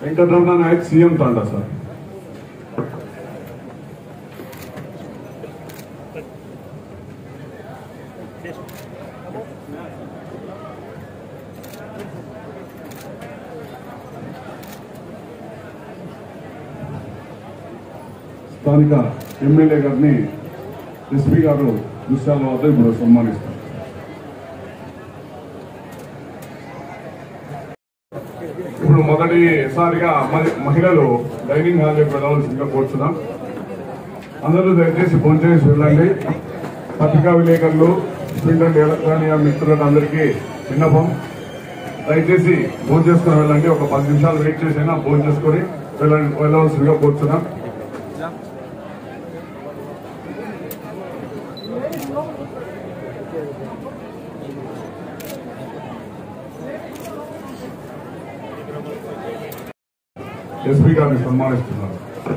Venkataramana Naik CM తండా sir. స్థానిక MLA గారిని ఎస్పీ గారు దృశ్యాల వద్ద ఇప్పుడు సన్మానిస్తారు. ఇప్పుడు మొదటిసారిగా మహిళలు డైనింగ్ హాల్లోకి వెళ్ళాల్సిందిగా కోరుతున్నాం. అందరూ దయచేసి భోంచేసి వెళ్ళండి. పత్రికా విలేకరులు, ప్రింట్ అండ్ ఎలక్ట్రానిక్ మిత్రులకు అందరికీ విన్నపం, దయచేసి భోజనం చేసుకుని వెళ్ళండి. ఒక 10 నిమిషాలు వెయిట్ చేసైనా భోజనం చేసుకుని వెళ్ళవలసిందిగా కోరుతున్నాం. ఎస్పీ గారిని సన్మానిస్తున్నారు.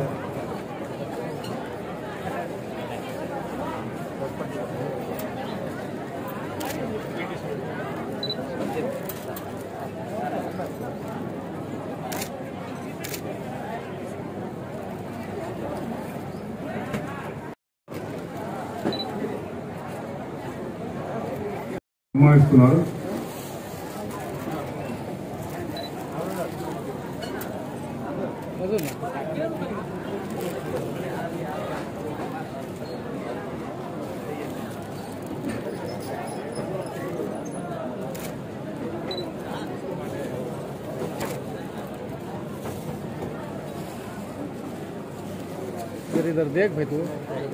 इधर देख भाई तू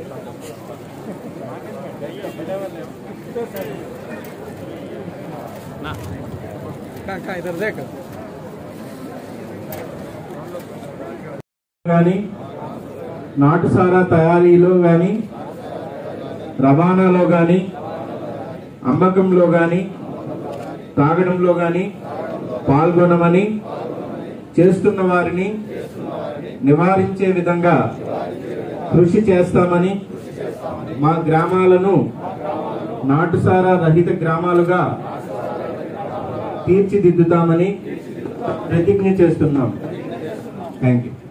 ना कहाँ इधर देख కానీ నాటుసారా తయారీలో కానీ రవాణాలో కానీ అమ్మకంలో కానీ తాగడంలో కానీ పాల్గొనమని చేస్తున్న వారిని నివారించే విధంగా కృషి చేస్తామని మా గ్రామాలను నాటుసారా రహిత గ్రామాలుగా తీర్చిదిద్దుతామని ప్రతిజ్ఞ చేస్తున్నాం. Thank you.